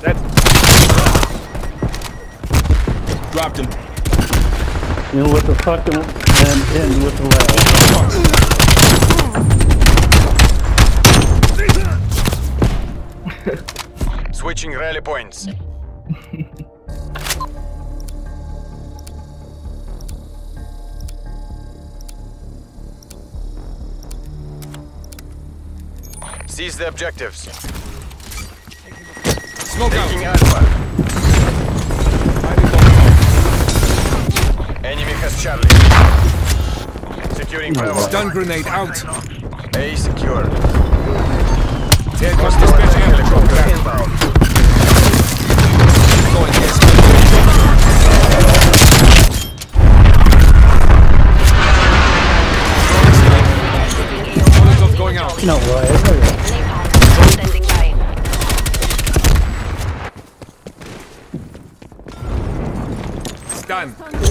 Dead. Dropped him. In with the fucking and in with the left. Switching rally points. Seize the objectives. Smoke Taking out. Alpha. Enemy has Charlie. Securing Bravo. Stun grenade out. A secure. There goes Hostile dispatching helicopter helicopter. inbound. Going yes. Molotov going out. No way. Standing by. Stun.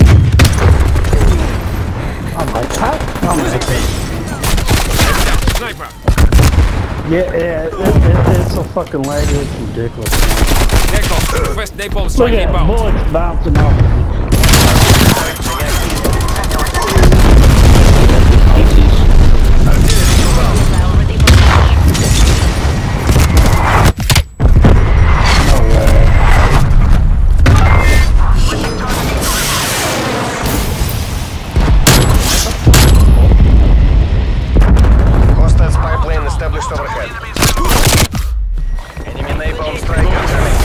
I'm like, how? I'm like, Sniper. yeah, it's so fucking laggy, it's ridiculous. Takeoff. Request napalm Look strike at that, inbound. bullets bouncing off. No way. Hostile spy plane established overhead. Enemy napalm strike incoming.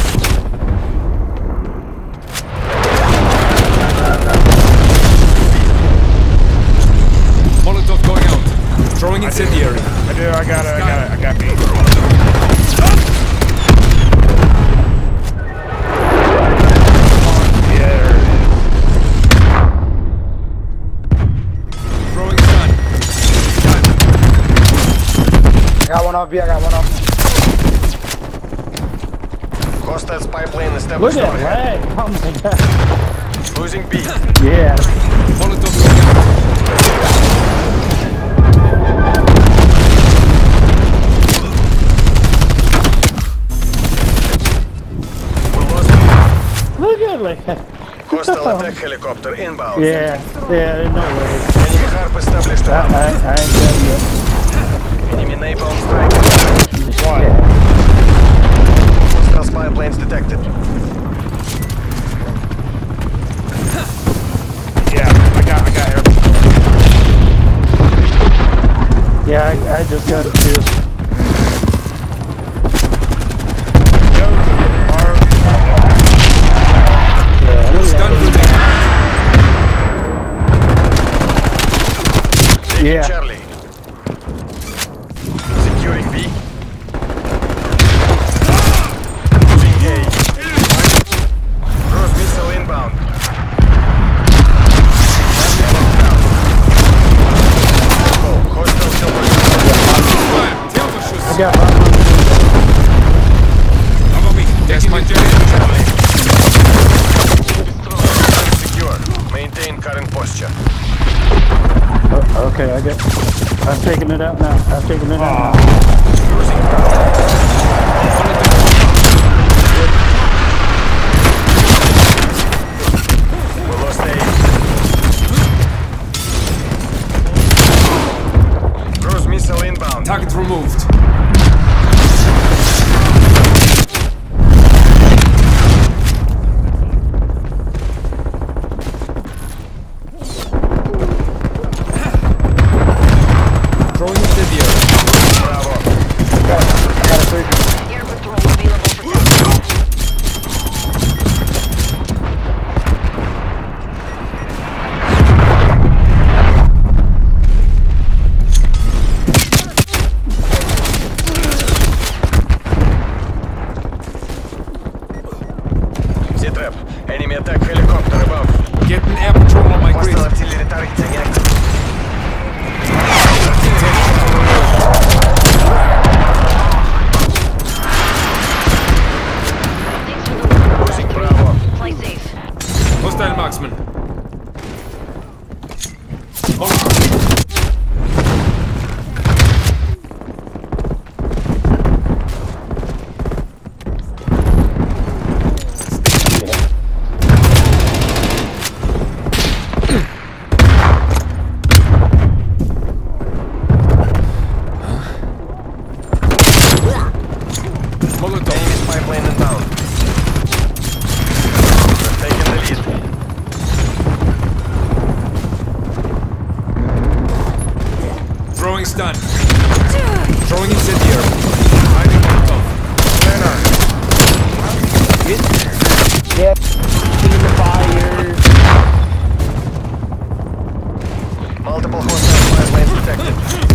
Molotov going out. Throwing incendiary. I got me. Throwing stun. Stun. I got one off B, I got one off. Hostile spy plane Look established at that overhead. lag. Oh my god. Losing B. Yeah. Molotov going out. Look at like Hostile attack helicopter inbound. Yeah, no way. Enemy harp established I around. ain't got it Enemy napalm strike. yet. Hostile spy planes detected. Yeah, I got air. Yeah, I just got it too. Stun grenade. Taking Yeah. Charlie. Securing B. Losing A. Cruise missile inbound. Hostile silver. Fire. Telferschuss. I got Cover me. Taking incendiary. Charlie. Secure. Maintain current posture. okay, I'm taking it out now. I'm taking it out now. Losing Bravo. We lost A. Cruise missile inbound. Target removed. Throwing incendiary. Bravo. Air patrol available for tasking. Throwing stun. Throwing incendiary. Hiding Molotov. Yeah. In the fire. Multiple hostile fire lanes detected.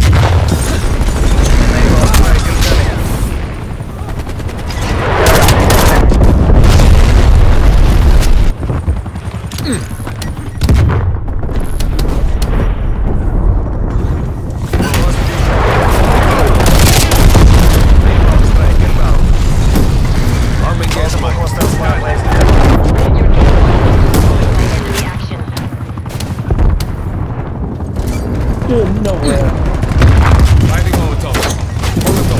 Enable strike incendiary. Arming gas Multiple mine. hostile fire lanes detected. Your team enemy action. Dude, nowhere. Hiding Molotov. Molotov.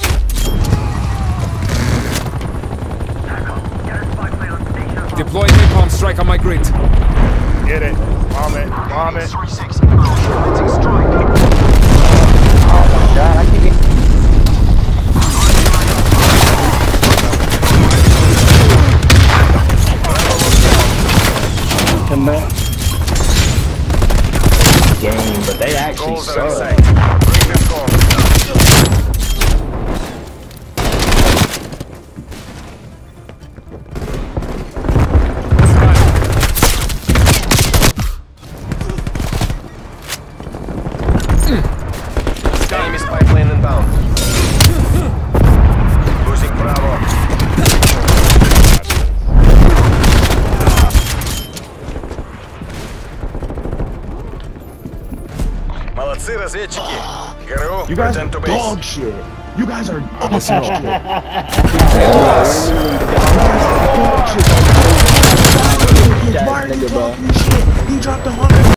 Deploying napalm strike on my grid. Get it. Bomb it. Bomb it. God, I keep getting. Come back. Game, but they actually Goals are in suck. sight. Bring them home. Enemy spy plane inbound. Losing Bravo. Молодцы, разведчики. ГРУ, You guys are return to base. dog shit. You guys are awesome shit. Yes.